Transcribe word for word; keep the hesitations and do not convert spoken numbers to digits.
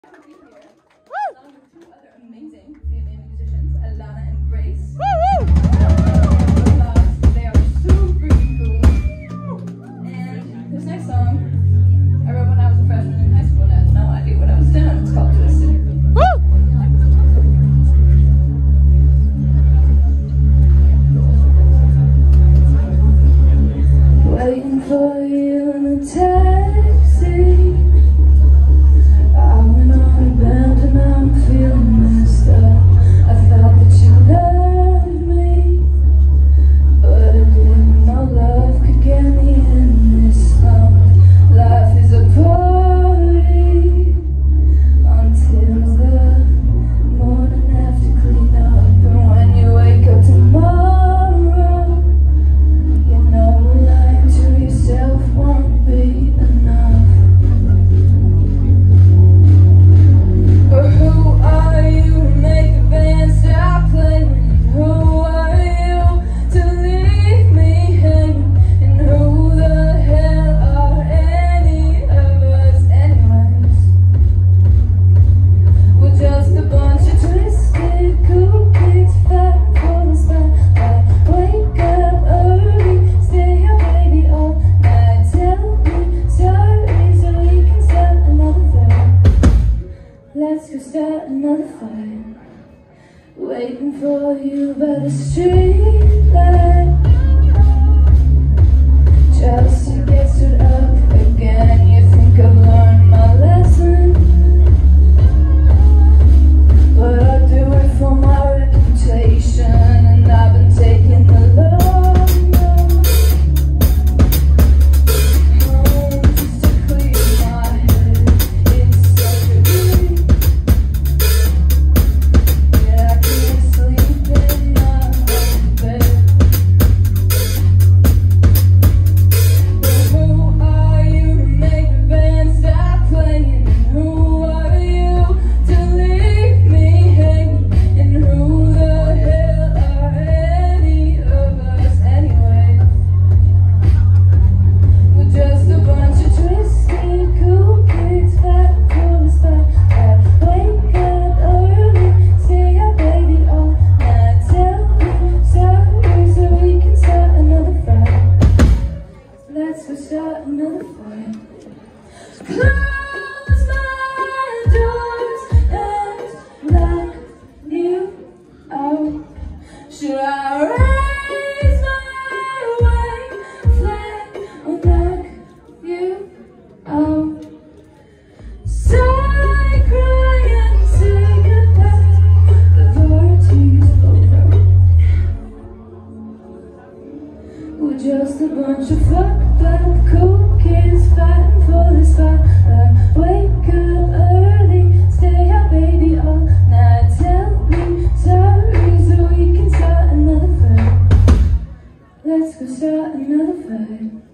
Waiting for you in the taxi. I went on a bend and now I'm feeling messed up. I thought that you loved me, but I didn't know love could get me in this slump. Life is a party until the morning after clean up. And when you wake up tomorrow, you know yourself won't be enough. But who are you to make the band stop playing? Who are you to leave me hanging? And who the hell are any of us anyways? We're just a bunch of twisted cool kids fighting for the spotlight. Wake up early, stay up baby all night. Tell me sorry so we can start another fight. Let's go start another fight. Waiting for you by the street light, just to get stood up again. You think I've learned my lesson, but I do it for my reputation, and I've been taking the long road home just to clear my head. It's such a relief. Yeah, I can't sleep in my own bed. But who are you to make the band stop playing? And who are you to leave me hanging? And who the hell are any of us anyway? We're just a bunch of twisted cool kids fighting for the spotlight. Wake up early, stay up baby all night. Tell me sorry so we can start another fight. Let's go start another fight. Close my doors and lock you out. Should I raise my white flag or knock you out? Sigh, cry and say goodbye. The party's over. We're just a bunch of fucked up cool kids fighting for the spotlight. Wake up early, stay up baby all night. Tell me sorry so we can start another fight. Let's go start another fight.